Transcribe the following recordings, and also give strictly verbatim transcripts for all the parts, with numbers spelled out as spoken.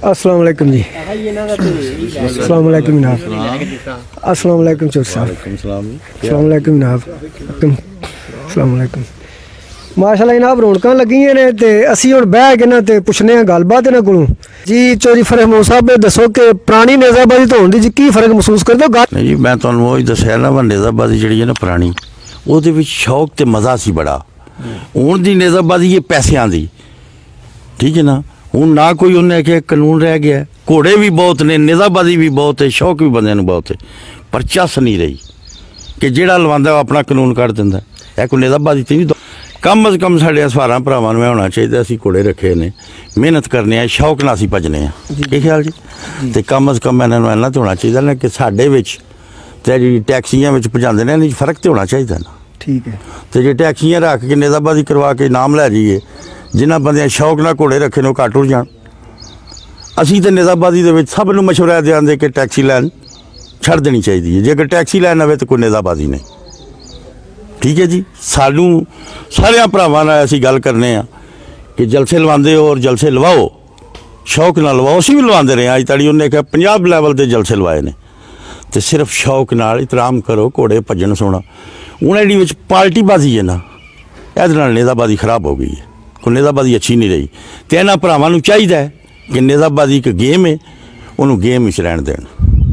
अस्सलाम वालेकुम जी। अस्सलाम वालेकुम जनाब। अस्सलाम वालेकुम चौधरी साहब। अस्सलाम वालेकुम जनाब। अस्सलाम वालेकुम। माशाअल्लाह जनाब रौनकां लगियां ने ते असीं हुण बह के ना ते पुछने आं गलबात इन्हां कोलों जी। चौधरी फरक महमूद साहब दसो कि पुरानी नेज़ाबाजी तो होंदी जी की फर्क महसूस करदे हो? नहीं जी, मैं तुहानूं ओही दस्सिआ ना वा नेज़ाबाजी जिहड़ी है ना पुरानी ਉਹਦੇ ਵਿੱਚ ਸ਼ੌਕ ਤੇ ਮਜ਼ਾ ਸੀ ਬੜਾ। ਹੁਣ ਦੀ ਨੇਜ਼ਾਬਾਜ਼ੀ ਇਹ ਪੈਸਿਆਂ ਦੀ, ਠੀਕ ਹੈ ਨਾ। ਹੁਣ ਨਾ ਕੋਈ ਉਹਨੇ ਆਖਿਆ ਕਾਨੂੰਨ ਰਹਿ ਗਿਆ, ਘੋੜੇ ਵੀ ਬਹੁਤ ਨੇ, ਨੇਜ਼ਾਬਾਜ਼ੀ ਵੀ ਬਹੁਤ ਹੈ, ਸ਼ੌਕ ਵੀ ਬੰਦਿਆਂ ਨੂੰ ਬਹੁਤ ਹੈ, ਪਰ ਚੱਸ ਨਹੀਂ ਰਹੀ ਕਿ ਜਿਹੜਾ ਲਵਾਉਂਦਾ ਉਹ ਆਪਣਾ ਕਾਨੂੰਨ ਕੱਢ ਦਿੰਦਾ। ਇਹ ਕੋਈ ਨੇਜ਼ਾਬਾਜ਼ੀ ਤੇ ਨਹੀਂ। ਕਮ ਅਜ਼ ਕਮ ਸਾਡੇ ਸਵਾਰਾਂ ਭਰਾਵਾਂ ਨੂੰ ਇਹ ਹੋਣਾ ਚਾਹੀਦਾ ਅਸੀਂ ਘੋੜੇ ਰੱਖੇ ਨੇ, ਮਿਹਨਤ ਕਰਨੇ ਆ, ਸ਼ੌਕ ਨਾਲ ਅਸੀਂ ਭੱਜਣੇ ਆ। ਇਹ ਖਿਆਲ ਜੀ। ਅਤੇ ਕਮ ਅਜ਼ ਕਮ ਇਹਨਾਂ ਨੂੰ ਇੰਨਾ ਤਾਂ ਹੋਣਾ ਚਾਹੀਦਾ ਨਾ ਕਿ ਸਾਡੇ ਵਿੱਚ ਤੇ ਜਿਹੜੀ ਟੈਕਸੀਆਂ ਵਿੱਚ ਭਜਾਉਂਦੇ ਨੇ ਇਹਦੇ 'ਚ ਫਰਕ ਤਾਂ ਹੋਣਾ ਚਾਹੀਦਾ ਨਾ। ਠੀਕ ਹੈ। ਅਤੇ ਜੇ ਟੈਕਸੀਆਂ ਰੱਖ ਕੇ ਨੇਜ਼ਾਬਾਜ਼ੀ ਕਰਵਾ ਕੇ ਇਨਾਮ ਲੈ ਜਾਈਏ, ਜਿਨ੍ਹਾਂ ਬੰਦਿਆਂ ਸ਼ੌਕ ਨਾਲ ਘੋੜੇ ਰੱਖੇ ਨੇ ਉਹ ਘੱਟ ਉੜ ਜਾਣ। ਅਸੀਂ ਤਾਂ ਨੇਜ਼ਾਬਾਜ਼ੀ ਦੇ ਵਿੱਚ ਸਭ ਨੂੰ ਮਸ਼ਵਰਾ ਦਿਆਂਦੇ ਕਿ ਟੈਕਸੀ ਲੈਣ ਛੱਡ ਦੇਣੀ ਚਾਹੀਦੀ ਹੈ। ਜੇਕਰ ਟੈਕਸੀ ਲੈਣ ਆਵੇ ਤਾਂ ਕੋਈ ਨੇਜ਼ਾਬਾਜ਼ੀ ਨਹੀਂ। ਠੀਕ ਹੈ ਜੀ। ਸਾਨੂੰ ਸਾਰਿਆਂ ਭਰਾਵਾਂ ਨਾਲ ਅਸੀਂ ਗੱਲ ਕਰਨੇ ਆ ਕਿ ਜਲਸੇ ਲਵਾਉਂਦੇ ਹੋ ਔਰ ਜਲਸੇ ਲਵਾਓ, ਸ਼ੌਕ ਨਾਲ ਲਵਾਓ। ਅਸੀਂ ਵੀ ਲਵਾਉਂਦੇ ਰਹੇ ਹਾਂ। ਅੱਜ ਤੜੀ ਉਹਨੇ ਕਿਹਾ ਪੰਜਾਬ ਲੈਵਲ 'ਤੇ ਜਲਸੇ ਲਵਾਏ ਨੇ। ਅਤੇ ਸਿਰਫ ਸ਼ੌਕ ਨਾਲ ਇਤਰਾਮ ਕਰੋ, ਘੋੜੇ ਭੱਜਣ ਸੋਣਾ। ਹੁਣ ਇਹਦੀ ਵਿੱਚ ਪਾਰਟੀਬਾਜ਼ੀ ਹੈ ਨਾ, ਇਹਦੇ ਨਾਲ ਨੇਜ਼ਾਬਾਜ਼ੀ ਖਰਾਬ ਹੋ ਗਈ ਹੈ। ਕੋਈ ਨੇਜ਼ਾਬਾਜ਼ੀ ਅੱਛੀ ਨਹੀਂ ਰਹੀ। ਅਤੇ ਇਹਨਾਂ ਭਰਾਵਾਂ ਨੂੰ ਚਾਹੀਦਾ ਹੈ ਕਿ ਨੇਜ਼ਾਬਾਜ਼ੀ ਇੱਕ ਗੇਮ ਹੈ, ਉਹਨੂੰ ਗੇਮ ਵਿੱਚ ਰਹਿਣ ਦੇਣ।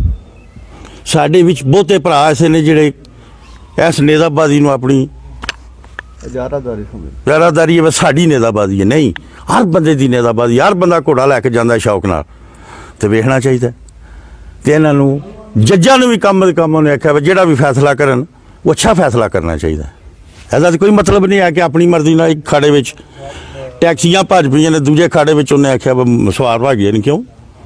ਸਾਡੇ ਵਿੱਚ ਬਹੁਤੇ ਭਰਾ ਐਸੇ ਨੇ ਜਿਹੜੇ ਇਸ ਨੇਜ਼ਾਬਾਜ਼ੀ ਨੂੰ ਆਪਣੀ ਜ਼ਿਆਦਾਦਾਰੀ ਸਮਝਦੇ। ਜ਼ਿਆਦਾਦਾਰੀ ਹੈ, ਬਸ ਸਾਡੀ ਨੇਜ਼ਾਬਾਜ਼ੀ ਹੈ। ਨਹੀਂ, ਹਰ ਬੰਦੇ ਦੀ ਨੇਜ਼ਾਬਾਜ਼ੀ, ਹਰ ਬੰਦਾ ਘੋੜਾ ਲੈ ਕੇ ਜਾਂਦਾ ਸ਼ੌਕ ਨਾਲ, ਅਤੇ ਵੇਖਣਾ ਚਾਹੀਦਾ। ਅਤੇ ਇਹਨਾਂ ਨੂੰ ਜੱਜਾਂ ਨੂੰ ਵੀ ਕੰਮ ਦੇ ਕੰਮ ਉਹਨੇ ਆਖਿਆ ਜਿਹੜਾ ਵੀ ਫੈਸਲਾ ਕਰਨ ਉਹ ਅੱਛਾ ਫੈਸਲਾ ਕਰਨਾ ਚਾਹੀਦਾ। ਇਹਦਾ ਤਾਂ ਕੋਈ ਮਤਲਬ ਨਹੀਂ ਹੈ ਕਿ ਆਪਣੀ ਮਰਜ਼ੀ ਨਾਲ ਇੱਕ ਖਾੜੇ ਵਿੱਚ ਟੈਕਸੀਆਂ ਭੱਜ ਪਈਆਂ ਨੇ, ਦੂਜੇ ਖਾੜੇ ਵਿੱਚ ਉਹਨੇ ਆਖਿਆ ਸਵਾਰ ਭੱਜ ਗਏ ਨੇ। ਕਿਉਂ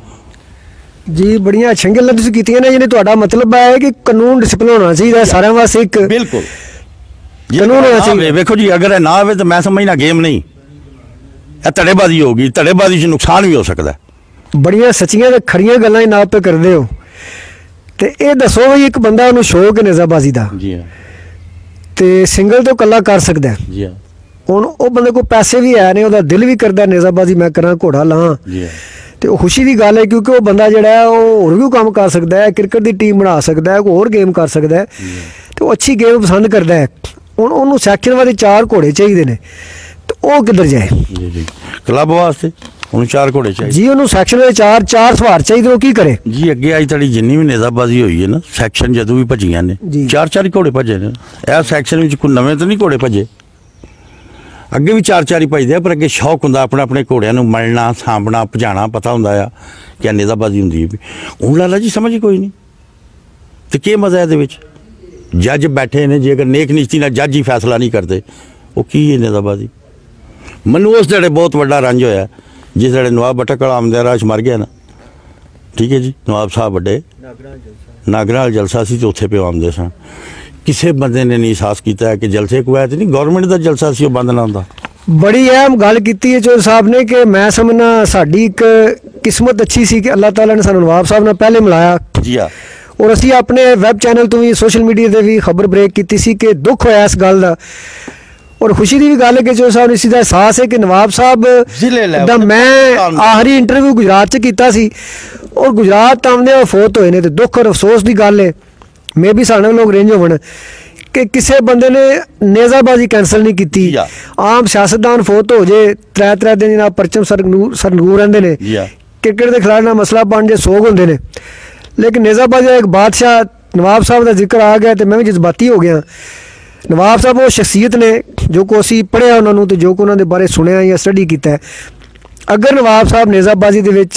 ਜੀ? ਬੜੀਆਂ ਅੱਛੀਆਂ ਗੱਲਾਂ ਤੁਸੀਂ ਕੀਤੀਆਂ ਨੇ। ਜਿਹਨੇ ਤੁਹਾਡਾ ਮਤਲਬ ਹੈ ਕਿ ਕਾਨੂੰਨ ਡਿਸਪਲਿਨ ਹੋਣਾ ਚਾਹੀਦਾ ਸਾਰਿਆਂ ਵਾਸਤੇ। ਇੱਕ ਬਿਲਕੁਲ ਕਾਨੂੰਨ ਹੋਣਾ ਚਾਹੀਦਾ। ਵੇਖੋ ਜੀ, ਅਗਰ ਇਹ ਨਾ ਆਵੇ ਤਾਂ ਮੈਂ ਸਮਝਣਾ ਗੇਮ ਨਹੀਂ, ਇਹ ਧੜੇਬਾਜ਼ੀ ਹੋਗੀ। ਧੜੇਬਾਜ਼ੀ 'ਚ ਨੁਕਸਾਨ ਵੀ ਹੋ ਸਕਦਾ। ਬੜੀਆਂ ਸੱਚੀਆਂ ਤੇ ਖੜੀਆਂ ਗੱਲਾਂ ਜਨਾਬ ਪੇ ਕਰਦੇ ਹੋ। ਤੇ ਇਹ ਦੱਸੋ ਵੀ ਇੱਕ ਬੰਦਾ ਉਹਨੂੰ ਸ਼ੌਕ ਹੈ ਨੇਜ਼ਾਬਾਜ਼ੀ ਦਾ, ਜੀ ਹਾਂ, ਤੇ ਸਿੰਗਲ ਤੋਂ ਇਕੱਲਾ ਕਰ ਸਕਦਾ, ਜੀ ਹਾਂ। ਹੁਣ ਉਹ ਬੰਦੇ ਕੋਲ ਪੈਸੇ ਵੀ ਹੈ ਨੇ, ਉਹਦਾ ਦਿਲ ਵੀ ਕਰਦਾ ਨੇਜ਼ਾਬਾਜ਼ੀ ਮੈਂ ਕਰਾਂ, ਘੋੜਾ ਲਾਂ, ਜੀ ਹਾਂ। ਤੇ ਉਹ ਖੁਸ਼ੀ ਦੀ ਗੱਲ ਹੈ ਕਿਉਂਕਿ ਉਹ ਬੰਦਾ ਜਿਹੜਾ ਹੈ ਉਹ ਹੋਰ ਵੀ ਕੰਮ ਕਰ ਸਕਦਾ ਹੈ, ਕ੍ਰਿਕਟ ਦੀ ਟੀਮ ਬਣਾ ਸਕਦਾ ਹੈ, ਕੋਈ ਹੋਰ ਗੇਮ ਕਰ ਸਕਦਾ ਹੈ, ਤੇ ਉਹ ਅੱਛੀ ਗੇਮ ਪਸੰਦ ਕਰਦਾ ਹੈ। ਹੁਣ ਉਹਨੂੰ ਸੈਕਸ਼ਨ ਵਾਲੇ ਚਾਰ ਘੋੜੇ ਚਾਹੀਦੇ ਨੇ, ਤੇ ਉਹ ਕਿੱਧਰ ਜਾਏ? ਜੀ ਜੀ, ਕਲੱਬ ਵਾਸਤੇ ਉਹਨੂੰ ਚਾਰ ਘੋੜੇ ਚਾਹੀਦੇ ਜੀ। ਉਹਨੂੰ ਸੈਕਸ਼ਨ ਦੇ ਚਾਰ ਚਾਰ ਸਵਾਰ ਚਾਹੀਦੇ, ਉਹ ਕੀ ਕਰੇ ਜੀ? ਅੱਗੇ ਅੱਜ ਤੜੀ ਜਿੰਨੀ ਵੀ ਨੇਜ਼ਾਬਾਜ਼ੀ ਹੋਈ ਹੈ ਨਾ, ਸੈਕਸ਼ਨ ਜਦੋਂ ਵੀ ਭੱਜੀਆਂ ਨੇ ਚਾਰ ਚਾਰ ਹੀ ਘੋੜੇ ਭੱਜੇ ਨੇ। ਇਹ ਸੈਕਸ਼ਨ ਵਿੱਚ ਕੋਈ ਨਵੇਂ ਤਾਂ ਨਹੀਂ ਘੋੜੇ ਭੱਜੇ, ਅੱਗੇ ਵੀ ਚਾਰ ਚਾਰ ਹੀ ਭੱਜਦੇ ਆ, ਪਰ ਅੱਗੇ ਸ਼ੌਕ ਹੁੰਦਾ ਆਪਣੇ ਆਪਣੇ ਘੋੜਿਆਂ ਨੂੰ ਮਲਣਾ, ਸਾਂਭਣਾ, ਭਜਾਣਾ, ਪਤਾ ਹੁੰਦਾ ਆ ਕਿ ਇਹ ਨੇਜ਼ਾਬਾਜ਼ੀ ਹੁੰਦੀ ਹੈ। ਹੁਣ ਲਾਲਾ ਜੀ ਸਮਝ ਕੋਈ ਨਹੀਂ, ਅਤੇ ਕੀ ਮਜ਼ਾ ਇਹਦੇ ਵਿੱਚ? ਜੱਜ ਬੈਠੇ ਨੇ, ਜੇਕਰ ਨੇਕ ਨਿਸ਼ਤੀ ਨਾਲ ਜੱਜ ਹੀ ਫੈਸਲਾ ਨਹੀਂ ਕਰਦੇ, ਉਹ ਕੀ ਹੈ ਨੇਜ਼ਾਬਾਜ਼ੀ? ਮੈਨੂੰ ਉਸ ਜਿਹੜੇ ਬਹੁਤ ਵੱਡਾ ਰੰਜ ਹੋਇਆ ਜਿਸ ਵੇਲੇ ਨਵਾਬ ਬਟਕ ਵਾਲਾ ਆਮਦਿਆ ਰਾਜ ਮਰ ਗਿਆ ਨਾ। ਠੀਕ ਹੈ ਜੀ। ਨਵਾਬ ਸਾਹਿਬ ਵੱਡੇ ਨਾਗਰਾ ਵਾਲਾ ਜਲਸਾ ਸੀ, ਅਤੇ ਉੱਥੇ ਪਿਓ ਆਉਂਦੇ ਸਨ। ਕਿਸੇ ਬੰਦੇ ਨੇ ਨਹੀਂ ਅਹਿਸਾਸ ਕੀਤਾ ਕਿ ਜਲਸੇ ਕੋਈ ਆਇਆ ਤਾਂ ਨਹੀਂ, ਗੌਰਮੈਂਟ ਦਾ ਜਲਸਾ ਸੀ, ਉਹ ਬੰਦ ਨਾ ਹੁੰਦਾ। ਬੜੀ ਅਹਿਮ ਗੱਲ ਕੀਤੀ ਹੈ ਚੌਧਰੀ ਸਾਹਿਬ ਨੇ ਕਿ ਮੈਂ ਸਮਝਣਾ ਸਾਡੀ ਇੱਕ ਕਿਸਮਤ ਅੱਛੀ ਸੀ ਕਿ ਅੱਲਾਹ ਤਾਲਾ ਨੇ ਸਾਨੂੰ ਨਵਾਬ ਸਾਹਿਬ ਨਾਲ ਪਹਿਲੇ ਮਿਲਾਇਆ। ਜੀ ਹਾਂ। ਔਰ ਅਸੀਂ ਆਪਣੇ ਵੈਬ ਚੈਨਲ ਤੋਂ ਵੀ ਸੋਸ਼ਲ ਮੀਡੀਆ 'ਤੇ ਵੀ ਖਬਰ ਬ੍ਰੇਕ ਕੀਤੀ ਸੀ ਕਿ ਦੁੱਖ ਹੋਇਆ ਇਸ ਗੱਲ ਦਾ। ਔਰ ਖੁਸ਼ੀ ਦੀ ਵੀ ਗੱਲ ਹੈ ਕਿ ਚੌਧਰੀ ਸਾਹਿਬ ਨੂੰ ਇਸ ਦਾ ਅਹਿਸਾਸ ਹੈ ਕਿ ਨਵਾਬ ਸਾਹਿਬ ਦਾ ਮੈਂ ਆਖਰੀ ਇੰਟਰਵਿਊ ਗੁਜਰਾਤ 'ਚ ਕੀਤਾ ਸੀ, ਔਰ ਗੁਜਰਾਤ ਆਉਂਦੇ ਉਹ ਫੌਤ ਹੋਏ ਨੇ, ਅਤੇ ਦੁੱਖ ਔਰ ਅਫਸੋਸ ਦੀ ਗੱਲ ਹੈ। ਮੇ ਵੀ ਸਾਡੇ ਲੋਕ ਰੇਂਜ ਹੋਣ ਕਿ ਕਿਸੇ ਬੰਦੇ ਨੇ ਨੇਜ਼ਾਬਾਜ਼ੀ ਕੈਂਸਲ ਨਹੀਂ ਕੀਤੀ। ਆਮ ਸਿਆਸਤਦਾਨ ਫੌਤ ਹੋ ਜੇ ਤਰੇ ਤਰੇ ਦਿਨ ਜਨਾਬ ਪਰਚਮ ਸਰਨਗੂਰ ਸਰਨਗੂਰ ਰਹਿੰਦੇ ਨੇ, ਕ੍ਰਿਕਟ ਦੇ ਖਿਲਾੜੀ ਨਾਲ ਮਸਲਾ ਬਣ ਜੇ ਸੋਗ ਹੁੰਦੇ ਨੇ, ਲੇਕਿਨ ਨੇਜ਼ਾਬਾਜ਼ੀ ਦਾ ਇੱਕ ਬਾਦਸ਼ਾਹ ਨਵਾਬ ਸਾਹਿਬ ਦਾ ਜ਼ਿਕਰ ਆ ਗਿਆ ਅਤੇ ਮੈਂ ਵੀ ਜਜ਼ਬਾਤੀ ਹੋ ਗਿਆ। ਨਵਾਬ ਸਾਹਿਬ ਉਹ ਸ਼ਖਸੀਅਤ ਨੇ ਜੋ ਕੋ ਅਸੀਂ ਪੜ੍ਹਿਆ ਉਹਨਾਂ ਨੂੰ, ਅਤੇ ਜੋ ਕੋ ਉਹਨਾਂ ਦੇ ਬਾਰੇ ਸੁਣਿਆ ਜਾਂ ਸਟੱਡੀ ਕੀਤਾ। ਅਗਰ ਨਵਾਬ ਸਾਹਿਬ ਨੇਜ਼ਾਬਾਜ਼ੀ ਦੇ ਵਿੱਚ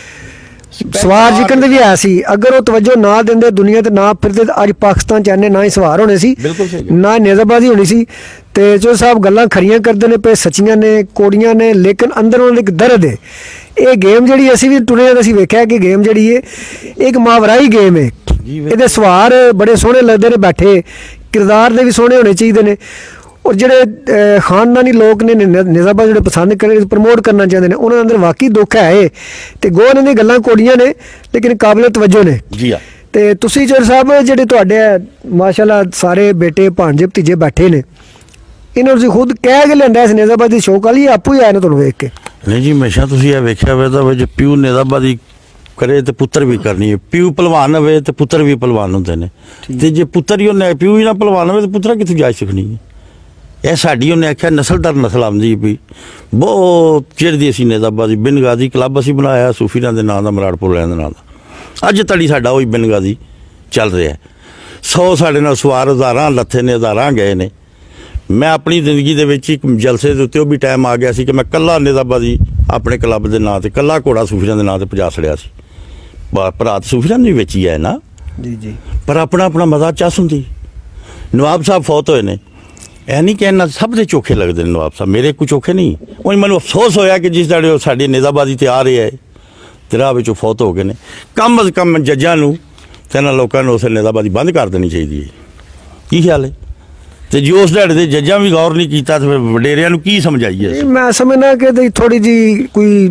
ਸਵਾਰ ਜਿਕਣ ਦੇ ਵੀ ਆਇਆ ਸੀ, ਅਗਰ ਉਹ ਤਵੱਜੋ ਨਾ ਦਿੰਦੇ ਦੁਨੀਆ 'ਤੇ ਨਾ ਫਿਰਦੇ, ਅੱਜ ਪਾਕਿਸਤਾਨ 'ਚ ਆਨੇ ਨਾ ਹੀ ਸਵਾਰ ਹੋਣੇ ਸੀ, ਨਾ ਨੇਜ਼ਾਬਾਜ਼ੀ ਹੋਣੀ ਸੀ। ਅਤੇ ਜੋ ਸਾਹਿਬ ਗੱਲਾਂ ਖਰੀਆਂ ਕਰਦੇ ਨੇ ਪਏ, ਸੱਚੀਆਂ ਨੇ, ਕੋੜੀਆਂ ਨੇ, ਲੇਕਿਨ ਅੰਦਰ ਉਹਨਾਂ ਦੇ ਇੱਕ ਦਰਦ ਹੈ। ਇਹ ਗੇਮ ਜਿਹੜੀ ਅਸੀਂ ਵੀ ਟੁਰੇ ਅਸੀਂ ਵੇਖਿਆ ਕਿ ਗੇਮ ਜਿਹੜੀ ਹੈ ਇੱਕ ਮਾਵਰਾਈ ਗੇਮ ਹੈ। ਇਹਦੇ ਸਵਾਰ ਬੜੇ ਸੋਹਣੇ ਲੱਗਦੇ ਨੇ ਬੈਠੇ, ਕਿਰਦਾਰ ਦੇ ਵੀ ਸੋਹਣੇ ਹੋਣੇ ਚਾਹੀਦੇ ਨੇ, ਔਰ ਜਿਹੜੇ ਖਾਨਦਾਨੀ ਲੋਕ ਨੇ ਨੇਜ਼ਾਬਾਜ਼ੀ ਜਿਹੜੇ ਪਸੰਦ ਕਰ ਪ੍ਰਮੋਟ ਕਰਨਾ ਚਾਹੁੰਦੇ ਨੇ, ਉਹਨਾਂ ਦੇ ਅੰਦਰ ਵਾਕਈ ਦੁੱਖ ਹੈ। ਅਤੇ ਗੋ ਇਹਨਾਂ ਦੀਆਂ ਗੱਲਾਂ ਕੋੜੀਆਂ ਨੇ ਲੇਕਿਨ ਕਾਬਿਲ ਤਵੱਜੋ ਨੇ। ਜੀ ਹਾਂ। ਅਤੇ ਤੁਸੀਂ ਚੌਧਰੀ ਸਾਹਿਬ ਜਿਹੜੇ ਤੁਹਾਡੇ ਮਾਸ਼ਾਅੱਲਾ ਸਾਰੇ ਬੇਟੇ ਭਾਣਜੇ ਭਤੀਜੇ ਬੈਠੇ ਨੇ, ਇਹਨਾਂ ਨੂੰ ਤੁਸੀਂ ਖੁਦ ਕਹਿ ਕੇ ਲੈਂਦਾ ਇਸ ਨੇਜ਼ਾਬਾਜ਼ੀ ਦੀ ਸ਼ੌਕ ਵਾਲੀ, ਆਪੂ ਹੀ ਆਇਆ ਨਾ ਤੁਹਾਨੂੰ ਵੇਖ ਕੇ? नहीं जी हमेशा तुसीं ਇਹ ਵੇਖਿਆ ਹੋਵੇ ਤਾਂ ਜੇ ਪਿਓ ਨੇਜ਼ਾਬਾਜ਼ੀ ਕਰੇ ਤੇ ਪੁੱਤਰ ਵੀ ਕਰਨੀ ਹੈ ਪਿਓ ਪਹਿਲਵਾਨ ਹੋਵੇ ਤੇ ਪੁੱਤਰ ਵੀ ਪਹਿਲਵਾਨ ਹੁੰਦੇ ਨੇ ਤੇ ਜੇ ਪੁੱਤਰ ਹੀ ਉਹਨੇ ਪਿਓ ਹੀ ਨਾ ਪਹਿਲਵਾਨ ਹੋਵੇ ਤੇ ਪੁੱਤਰ ਕਿੱਥੋਂ ਜਾਚ ਸਿੱਖਣੀ ਹੈ ਇਹ ਸਾਡੀ ਉਹਨੇ ਆਖਿਆ ਨਸਲ ਦਰ ਨਸਲ ਆਉਂਦੀ ਵੀ ਬਹੁਤ ਚਿਰ ਦੀ ਅਸੀਂ ਨੇਜ਼ਾਬਾਜ਼ੀ ਬਿਨ ਗਾਜ਼ੀ ਕਲੱਬ ਅਸੀਂ ਬਣਾਇਆ ਸੂਫੀਆਂ ਦੇ ਨਾਂ ਦਾ ਮਰਾੜਪੁਰ ਲੈਣ ਦੇ ਨਾਂ ਦਾ ਅੱਜ ਤੜੀ ਸਾਡਾ ਉਹੀ ਬਿਨ ਗਾਜ਼ੀ ਚੱਲ ਰਿਹਾ ਸੌ ਸਾਡੇ ਨਾਲ ਸਵਾਰ ਹਜ਼ਾਰਾਂ ਲੱਥੇ ਨੇ ਹਜ਼ਾਰਾਂ ਗਏ ਨੇ ਮੈਂ ਆਪਣੀ ਜ਼ਿੰਦਗੀ ਦੇ ਵਿੱਚ ਇੱਕ ਜਲਸੇ ਦੇ ਉੱਤੇ ਉਹ ਵੀ ਟਾਈਮ ਆ ਗਿਆ ਸੀ ਕਿ ਮੈਂ ਕੱਲਾ ਨੇਜ਼ਾਬਾਜ਼ੀ ਆਪਣੇ ਕਲੱਬ ਦੇ ਨਾਂ ਤੇ ਕੱਲਾ ਘੋੜਾ ਸੂਫੀਆਂ ਦੇ ਨਾਂ ਤੇ ਪਜਾ ਛੜਿਆ ਸੀ ਭਰਾ ਸੂਫੀਆਂ ਦੇ ਵਿੱਚ ਹੀ ਹੈ ਨਾ ਜੀ ਜੀ ਪਰ ਆਪਣਾ ਆਪਣਾ ਮਜ਼ਾ ਚਸ ਹੁੰਦੀ ਨਵਾਬ ਸਾਹਿਬ ਫੌਤ ਹੋਏ ਨੇ ਇਹ ਨਹੀਂ ਕਹਿਣਾ ਸਭ ਦੇ ਚੋਖੇ ਲੱਗਦੇ ਨੇ ਨਵਾਬ ਸਾਹਿਬ ਮੇਰੇ ਕੋਈ ਚੋਖੇ ਨਹੀਂ ਉਹ ਮੈਨੂੰ ਅਫਸੋਸ ਹੋਇਆ ਕਿ ਜਿਸ ਦਾੜੇ ਸਾਡੀ ਨੇਜ਼ਾਬਾਜ਼ੀ ਤੇ ਆ ਰਹੇ ਹੈ ਤੇ ਰਾਹ ਵਿੱਚੋਂ ਫੌਤ ਹੋ ਗਏ ਨੇ ਕਮ ਅਜ਼ ਕਮ ਜੱਜਾਂ ਨੂੰ ਤੇ ਇਹਨਾਂ ਲੋਕਾਂ ਨੂੰ ਉਸ ਨੇਜ਼ਾਬਾਜ਼ੀ ਬੰਦ ਕਰ ਦੇਣੀ ਚਾਹੀਦੀ ਹੈ ਕੀ ਖਿਆਲ ਹੈ ਤੇ ਜੇ ਉਸ ਦਾੜੇ ਦੇ ਜੱਜਾਂ ਵੀ ਗੌਰ ਨਹੀਂ ਕੀਤਾ ਤੇ ਫਿਰ ਵਡੇਰਿਆਂ ਨੂੰ ਕੀ ਸਮਝਾਈਏ ਮੈਂ ਸਮਝਣਾ ਕਿ ਥੋੜੀ ਜੀ ਕੋਈ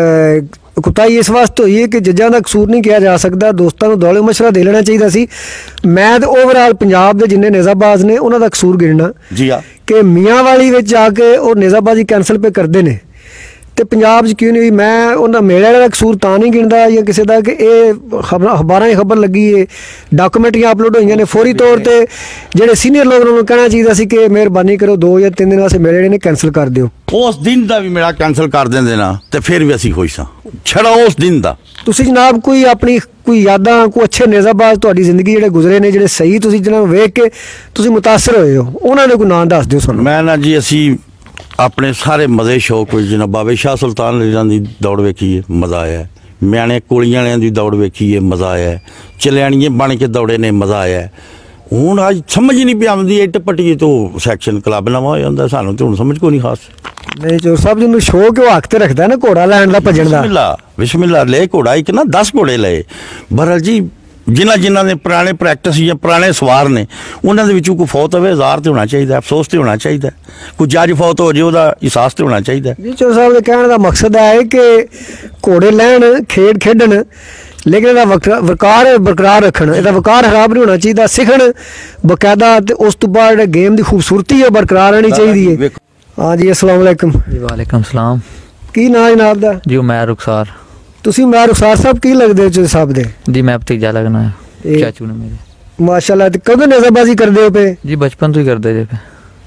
ਕੁਤਾਈ ਇਸ ਵਾਸਤੇ ਹੋਈ ਹੈ ਕਿ ਜੱਜਾਂ ਦਾ ਕਸੂਰ ਨਹੀਂ ਕਿਹਾ ਜਾ ਸਕਦਾ ਦੋਸਤਾਂ ਨੂੰ ਦੌਲੇ ਮਸ਼ਵਰਾ ਦੇ ਲੈਣਾ ਚਾਹੀਦਾ ਸੀ ਮੈਂ ਤੇ ਓਵਰਆਲ ਪੰਜਾਬ ਦੇ ਜਿੰਨੇ ਨੇਜ਼ਾਬਾਜ਼ ਨੇ ਉਹਨਾਂ ਦਾ ਕਸੂਰ ਗਿਣਨਾ ਜੀ ਆ ਕਿ ਮੀਆਂਵਾਲੀ ਵਿੱਚ ਜਾ ਕੇ ਉਹ ਨੇਜ਼ਾਬਾਜ਼ੀ ਕੈਂਸਲ ਪੇ ਕਰਦੇ ਨੇ ਤੇ ਪੰਜਾਬ 'ਚ ਕਿਉਂ ਨਹੀਂ ਮੈਂ ਉਹਨਾਂ ਮੇਲੇ ਵਾਲੇ ਦਾ ਕਸੂਰ ਤਾਂ ਨਹੀਂ ਗਿਣਦਾ ਜਾਂ ਕਿਸੇ ਦਾ ਕਿ ਇਹ ਖਬਰ ਅਖਬਾਰਾਂ 'ਚ ਖਬਰ ਲੱਗੀ ਹੈ ਡਾਕੂਮੈਂਟਰੀਆਂ ਅਪਲੋਡ ਹੋਈਆਂ ਨੇ ਫੌਰੀ ਤੌਰ ਤੇ ਜਿਹੜੇ ਸੀਨੀਅਰ ਲੋਕ ਨੂੰ ਕਹਿਣਾ ਚਾਹੀਦਾ ਸੀ ਕਿ ਮਿਹਰਬਾਨੀ ਕਰੋ ਦੋ ਜਾਂ ਤਿੰਨ ਦਿਨ ਵਾਸਤੇ ਮੇਲੇ ਜਿਹੜੇ ਨੇ ਕੈਂਸਲ ਕਰ ਦਿਓ ਉਸ ਦਿਨ ਦਾ ਵੀ ਮੇਰਾ ਕੈਂਸਲ ਕਰ ਦਿੰਦੇ ਨਾ ਤੇ ਫਿਰ ਵੀ ਅਸੀਂ ਖੁਸ਼ ਹਾਂ ਛੜਾ ਉਸ ਦਿਨ ਦਾ ਤੁਸੀਂ ਜਨਾਬ ਕੋਈ ਆਪਣੀ ਕੋਈ ਯਾਦਾਂ ਕੋਈ ਅੱਛੇ ਨੇਜ਼ਾਬਾਜ਼ ਤੁਹਾਡੀ ਜ਼ਿੰਦਗੀ ਜਿਹੜੇ ਗੁਜ਼ਰੇ ਨੇ ਜਿਹੜੇ ਸਹੀ ਤੁਸੀਂ ਜਿਹਨਾਂ ਨੂੰ ਵੇਖ ਕੇ ਤੁਸੀਂ ਮੁਤਾਸਰ ਹੋਏ ਹੋ ਉਹਨਾਂ ਦੇ ਕੋਈ ਨਾਂ ਦੱਸ ਦਿਓ ਸਾਨੂੰ ਮੈਂ ਨਾ ਜੀ ਅਸੀਂ ਆਪਣੇ ਸਾਰੇ ਮਜ਼ੇ ਸ਼ੌਕ ਵਿੱਚ ਜਿਨ੍ਹਾਂ ਬਾਬੇ ਸ਼ਾਹ ਸੁਲਤਾਨ ਲੀਰਾਂ ਦੀ ਦੌੜ ਵੇਖੀਏ ਮਜ਼ਾ ਆਇਆ ਮਿਆਣੇ ਕੋਲੀਆਂ ਵਾਲਿਆਂ ਦੀ ਦੌੜ ਵੇਖੀਏ ਮਜ਼ਾ ਆਇਆ ਚਲਿਆਣੀਏ ਬਣ ਕੇ ਦੌੜੇ ਨੇ ਮਜ਼ਾ ਆਇਆ ਹੁਣ ਅੱਜ ਸਮਝ ਨਹੀਂ ਪਿਆ ਆਉਂਦੀ ਇੱਟ ਪੱਟੀਏ ਤੋਂ ਸੈਕਸ਼ਨ ਕਲੱਬ ਨਵਾਂ ਹੋ ਜਾਂਦਾ ਸਾਨੂੰ ਤੇ ਹੁਣ ਸਮਝ ਕੋਈ ਨਹੀਂ ਖਾਸ ਨਹੀਂ ਜੋ ਸਭ ਜਿਹਨੂੰ ਸ਼ੌਕ ਉਹ ਹੱਕ ਤੇ ਰੱਖਦਾ ਨਾ ਘੋੜਾ ਲੈਣ ਦਾ ਭੱਜਣ ਦਾ ਬਿਸਮਿਲ੍ਲਾ ਬਿਸਮਿਲ੍ਲਾ ਲੈ ਘੋੜਾ ਇੱਕ ਨਾ ਦਸ ਘੋੜੇ ਲਏ ਬਹਰਹਾਲ ਜੀ ਜਿਨ੍ਹਾਂ ਜਿਨ੍ਹਾਂ ਦੇ ਪੁਰਾਣੇ ਪ੍ਰੈਕਟਿਸ ਜਾਂ ਪੁਰਾਣੇ ਸਵਾਰ ਨੇ ਉਹਨਾਂ ਦੇ ਵਿੱਚੋਂ ਕੋਈ ਫੌਤ ਹੋਵੇ ਹਜ਼ਾਰ ਤੇ ਹੋਣਾ ਚਾਹੀਦਾ ਅਫਸੋਸ ਤੇ ਹੋਣਾ ਚਾਹੀਦਾ ਕੋਈ ਜੱਜ ਫੌਤ ਹੋ ਜੇ ਉਹਦਾ ਅਹਿਸਾਸ ਤੇ ਹੋਣਾ ਚਾਹੀਦਾ ਜੀ ਚੋ ਸਾਹਿਬ ਦੇ ਕਹਿਣ ਦਾ ਮਕਸਦ ਹੈ ਕਿ ਘੋੜੇ ਲੈਣ ਖੇਡ ਖੇਡਣ ਲੇਕਿਨ ਇਹਦਾ ਵਕਾਰ ਬਰਕਰਾਰ ਰੱਖਣ ਇਹਦਾ ਵਕਾਰ ਖਰਾਬ ਨਹੀਂ ਹੋਣਾ ਚਾਹੀਦਾ ਸਿੱਖਣ ਬਕਾਇਦਾ ਤੇ ਉਸ ਤੋਂ ਬਾਅਦ ਜਿਹੜਾ ਗੇਮ ਦੀ ਖੂਬਸੂਰਤੀ ਹੈ ਬਰਕਰਾਰ ਰਹਿਣੀ ਚਾਹੀਦੀ ਹੈ ਹਾਂ ਜੀ अस्सलाम वालेकुम जी वालेकुम सलाम ਕੀ ਨਾਂ ਜਨਾਬ ਦਾ जी उमैर रुखसार ਤੁਸੀਂ ਮੈਂ ਰੁਖਸਾਰ ਸਾਹਿਬ ਕੀ ਲੱਗਦੇ ਹੋ ਸਾਹਿਬ ਦੇ जी मैं भतीजा लगना है चाचू ने मेरे ਮਾਸ਼ਾਅੱਲਾ ਤੇ ਕਦੋਂ ਨੇਜ਼ਾਬਾਜ਼ੀ ਕਰਦੇ ਹੋ ਪਏ जी बचपन तो ही करते जे पे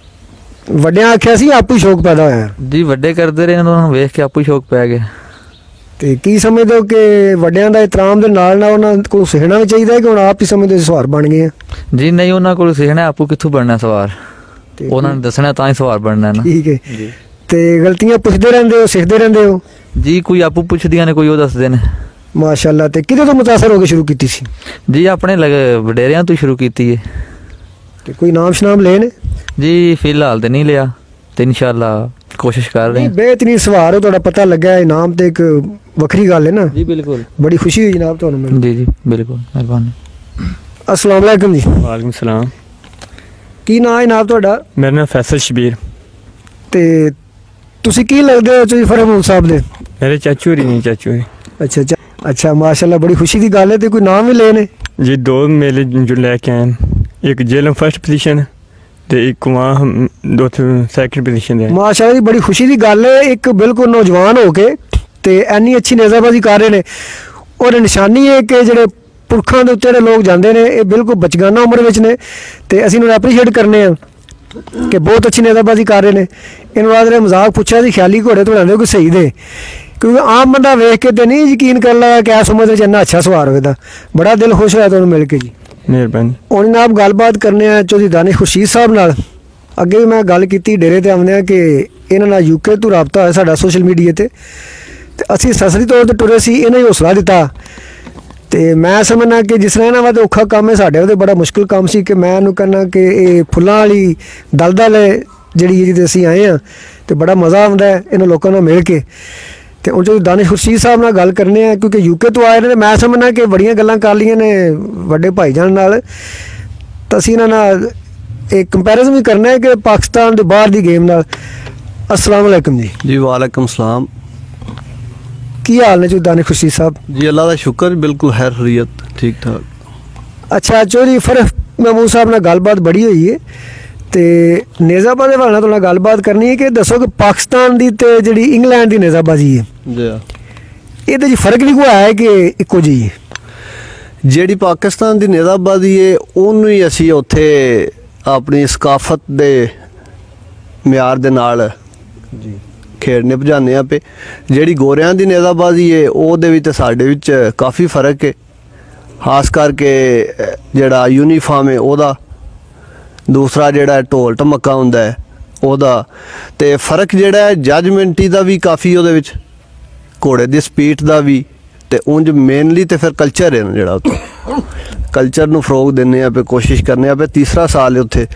ਵੱਡਿਆਂ ਆਖਿਆ ਸੀ ਆਪੂ ਹੀ ਸ਼ੌਕ ਪੈਦਾ ਹੋਇਆ जी ਵੱਡੇ ਕਰਦੇ ਰਹੇ ਉਹਨਾਂ ਨੂੰ ਵੇਖ ਕੇ ਆਪੂ ਸ਼ੌਕ ਪੈ ਗਿਆ ਤੇ ਕੀ ਸਮਝਦੇ ਹੋ ਕਿ ਵੱਡਿਆਂ ਦਾ ਇਤਰਾਮ ਦੇ ਨਾਲ ਨਾਲ ਉਹਨਾਂ ਕੋਲ ਸਿੱਖਣਾ ਵੀ ਚਾਹੀਦਾ ਹੈ ਕਿ ਹੁਣ ਆਪ ਹੀ ਸਮਝਦੇ ਸਵਾਰ ਬਣ ਗਏ ਆ ਜੀ ਨਹੀਂ ਉਹਨਾਂ ਕੋਲ ਸਿੱਖਣਾ ਆਪੂ ਕਿੱਥੋਂ ਬਣਨਾ ਸਵਾਰ ਉਹਨਾਂ ਨੇ ਦੱਸਣਾ ਤਾਂ ਹੀ ਸਵਾਰ ਬਣਨਾ ਨਾ ਠੀਕ ਹੈ ਜੀ ਤੇ ਗਲਤੀਆਂ ਪੁੱਛਦੇ ਰਹਿੰਦੇ ਹੋ ਸਿੱਖਦੇ ਰਹਿੰਦੇ ਹੋ ਜੀ ਕੋਈ ਆਪੂ ਪੁੱਛਦੀਆਂ ਨੇ ਕੋਈ ਉਹ ਦੱਸਦੇ ਨੇ ਮਾਸ਼ਾਅੱਲਾ ਤੇ ਕਿਹਦੇ ਤੋਂ ਮੁਤਾਸਰ ਹੋ ਕੇ ਸ਼ੁਰੂ ਕੀਤੀ ਸੀ ਜੀ ਆਪਣੇ ਵਡੇਰਿਆਂ ਤੋਂ ਸ਼ੁਰੂ ਕੀਤੀ ਹੈ ਤੇ ਕੋਈ ਨਾਮ ਸ਼ਨਾਮ ਲਏ ਨੇ ਜੀ ਫਿਲਹਾਲ ਤੇ ਨਹੀਂ ਲਿਆ ਤੇ ਇਨਸ਼ਾਅੱਲਾ ਕੋਸ਼ਿਸ਼ ਕਰ ਰਹੇ ਹਾਂ ਬੇਹਤਰੀਨ ਸਵਾਰ ਹੋ ਤੁਹਾਡਾ ਪਤਾ ਲੱਗਾ ਇਨਾਮ ਤੇ ਇੱਕ ਵੱਖਰੀ ਗੱਲ ਹੈ ਨਾ ਜੀ ਬਿਲਕੁਲ ਬੜੀ ਖੁਸ਼ੀ ਹੋਈ ਜਨਾਬ ਤੁਹਾਨੂੰ ਮਿਲ ਜੀ ਜੀ ਬਿਲਕੁਲ ਮਿਹਰਬਾਨੀ अस्सलाम वालेकुम जी वालेकुम सलाम ਕੀ ਨਾਂ ਹੈ ਜਨਾਬ ਤੁਹਾਡਾ मेरा नाम फैसल शबीर ਤੇ ਤੁਸੀਂ ਕੀ ਲੱਗਦੇ ਹੋ ਜੀ ਫਰਹਮੂਦ ਸਾਹਿਬ ਦੇ मेरे चाचू होरी नहीं चाचू होरी ਅੱਛਾ ਅੱਛਾ ਅੱਛਾ ਮਾਸ਼ਾਅੱਲਾ ਬੜੀ ਖੁਸ਼ੀ ਦੀ ਗੱਲ ਹੈ ਤੇ ਕੋਈ ਨਾਮ ਵੀ ਲਏ ਨੇ जी दो मेले जो लेके आए हैं। एक जेलम फर्स्ट पोजीशन ਤੇ ਇੱਕ वहाँ दो सेकंड पोजीशन है ਮਾਸ਼ਾਅੱਲਾ ਜੀ ਬੜੀ ਖੁਸ਼ੀ ਦੀ ਗੱਲ ਹੈ ਇੱਕ ਬਿਲਕੁਲ ਨੌਜਵਾਨ ਹੋ ਕੇ ਤੇ ਇੰਨੀ ਅੱਛੀ ਨੇਜ਼ਾਬਾਜ਼ੀ ਕਰ ਰਹੇ ਨੇ ਔਰ ਨਿਸ਼ਾਨੀ ਹੈ ਕਿ ਜਿਹੜੇ ਪੁਰਖਾਂ ਦੇ ਉੱਤੇ ਜਿਹੜੇ ਲੋਕ ਜਾਂਦੇ ਨੇ ਇਹ ਬਿਲਕੁਲ ਬਚਗਾਨਾ ਉਮਰ ਵਿੱਚ ਨੇ ਤੇ ਅਸੀਂ ਨੂੰ ਐਪਰੀਸ਼ੀਏਟ ਕਰਨੇ ਆ ਕਿ ਬਹੁਤ ਅੱਛੀ ਨੇਜ਼ਾਬਾਜ਼ੀ ਕਰ ਰਹੇ ਨੇ ਇਹਨੂੰ ਬਾਅਦ ਨੇ ਮਜ਼ਾਕ ਪੁੱਛਿਆ ਸੀ ਖਿਆਲੀ ਘੋੜੇ ਧੋਣਾਉਂਦੇ ਕੋਈ ਸਹੀ ਦੇ ਕਿਉਂਕਿ ਆਮ ਬੰਦਾ ਵੇਖ ਕੇ ਤੇ ਨਹੀਂ ਯਕੀਨ ਕਰ ਲਾ ਕਿ ਇਸ ਉਮਰ ਵਿੱਚ ਇੰਨਾ ਅੱਛਾ ਸਵਾਰ ਹੋਵੇ ਤਾਂ ਬੜਾ ਦਿਲ ਖੁਸ਼ ਹੋਇਆ ਤੁਹਾਨੂੰ ਮਿਲ ਕੇ ਜੀ ਮਿਹਰਬਾਨੀ ਹੁਣ ਜਨਾਬ ਗੱਲਬਾਤ ਕਰਨੇ ਆ ਚੌਧਰੀ ਦਾਨਿਸ਼ ਖੁਰਸ਼ੀਦ ਸਾਹਿਬ ਨਾਲ ਅੱਗੇ ਵੀ ਮੈਂ ਗੱਲ ਕੀਤੀ ਡੇਰੇ ਤੇ ਆਉਂਦੇ ਆ ਕਿ ਇਹਨਾਂ ਨਾਲ ਯੂਕੇ ਤੋਂ ਰਾਬਤਾ ਹੋਇਆ ਸਾਡਾ ਸੋਸ਼ਲ ਮੀਡੀਆ ਤੇ ਤੇ ਅਸੀਂ ਸਸਰੀ ਤੌਰ ਤੇ ਟੁਰੇ ਸੀ ਇਹਨਾਂ ਹੀ ਹੌਸਲਾ ਦਿੱਤਾ ਤੇ ਮੈਂ ਸਮਝਣਾ ਕਿ ਜਿਸ ਤਰ੍ਹਾਂ ਇਹਨਾਂ ਵਾਸਤੇ ਔਖਾ ਕੰਮ ਹੈ ਸਾਡੇ ਉਹਦੇ ਬੜਾ ਮੁਸ਼ਕਿਲ ਕੰਮ ਸੀ ਕਿ ਮੈਂ ਇਹਨੂੰ ਕਹਿੰਦਾ ਕਿ ਇਹ ਫੁੱਲਾਂ ਵਾਲੀ ਦਲਦਲ ਹੈ ਜਿਹੜੀ ਜਿਹਦੇ ਅਸੀਂ ਆਏ ਆ ਤੇ ਬੜਾ ਮਜ਼ਾ ਆਉਂਦਾ ਹੈ ਇਹਨਾਂ ਲੋਕਾਂ ਨਾਲ ਮਿਲ ਕੇ ਤੇ ਉਹ ਜੋ ਦਾਨਿਸ਼ ਖੁਰਸ਼ੀਦ ਸਾਹਿਬ ਨਾਲ ਗੱਲ ਕਰਨੇ ਆ ਕਿਉਂਕਿ ਯੂਕੇ ਤੋਂ ਆਏ ਨੇ ਮੈਂ ਸਮਝਣਾ ਕਿ ਬੜੀਆਂ ਗੱਲਾਂ ਕਰ ਲਈਆਂ ਨੇ ਵੱਡੇ ਭਾਈਜਾਨ ਨਾਲ ਤਾਂ ਅਸੀਂ ਇਹਨਾਂ ਨਾਲ ਇੱਕ ਕੰਪੈਰੀਜ਼ਨ ਵੀ ਕਰਨਾ ਹੈ ਕਿ ਪਾਕਿਸਤਾਨ ਦੇ ਬਾਹਰ ਦੀ ਗੇਮ ਨਾਲ अस्सलाम वालेकुम जी जी वालेकुम सलाम की हाल ने जो दानिश खुर्शीद साहब जी अल्लाह का शुक्र बिल्कुल खैर खैरियत ठीक ठाक अच्छा चौधरी फरह महमूद साहब ਨਾਲ ਗੱਲਬਾਤ ਬੜੀ ਹੋਈ ਹੈ ਤੇ ਨੇਜ਼ਾਬਾਜ਼ ਦੇ ਹਵਾਲੇ ਨਾਲ ਤੁਹਾਡੇ ਨਾਲ ਗੱਲਬਾਤ ਕਰਨੀ ਹੈ ਕਿ ਦੱਸੋ ਕਿ ਪਾਕਿਸਤਾਨ ਦੀ ਤੇ ਜਿਹੜੀ ਇੰਗਲੈਂਡ ਦੀ ਨੇਜ਼ਾਬਾਜ਼ੀ ਹੈ ਜੀ ਇਹਦੇ 'ਚ ਫਰਕ ਵੀ ਕੋਈ ਹੈ ਕਿ ਇੱਕੋ ਜਿਹੀ ਹੈ? ਜਿਹੜੀ ਪਾਕਿਸਤਾਨ ਦੀ ਨੇਜ਼ਾਬਾਜ਼ੀ ਹੈ ਉਹਨੂੰ ਹੀ ਅਸੀਂ ਉੱਥੇ ਆਪਣੀ ਸਕਾਫਤ ਦੇ ਮਿਆਰ ਦੇ ਨਾਲ ਜੀ ਖੇਡਨੇ ਭਜਾਨੇ ਆ ਪਏ। ਜਿਹੜੀ ਗੋਰਿਆਂ ਦੀ ਨੇਜ਼ਾਬਾਜ਼ੀ ਹੈ ਉਹਦੇ ਵਿੱਚ ਸਾਡੇ ਵਿੱਚ ਕਾਫੀ ਫਰਕ ਹੈ, ਖਾਸ ਕਰਕੇ ਜਿਹੜਾ ਯੂਨੀਫਾਰਮ ਹੈ ਉਹਦਾ, ਦੂਸਰਾ ਜਿਹੜਾ ਢੋਲ ਢਮੱਕਾ ਹੁੰਦਾ ਹੈ ਉਹਦਾ, ਤੇ ਫਰਕ ਜਿਹੜਾ ਹੈ ਜੱਜਮੈਂਟੀ ਦਾ ਵੀ ਕਾਫੀ ਉਹਦੇ ਵਿੱਚ, ਘੋੜੇ ਦੀ ਸਪੀਡ ਦਾ ਵੀ, ਤੇ ਉਂਝ ਮੇਨਲੀ ਤੇ ਫਿਰ ਕਲਚਰ ਹੈ ਨਾ ਜਿਹੜਾ ਉੱਥੇ, ਕਲਚਰ ਨੂੰ ਫਰੋਗ ਦਿੰਦੇ ਆ ਪਏ, ਕੋਸ਼ਿਸ਼ ਕਰਨੇ ਆ ਪਏ। ਤੀਸਰਾ ਸਾਲ ਹੈ ਉੱਥੇ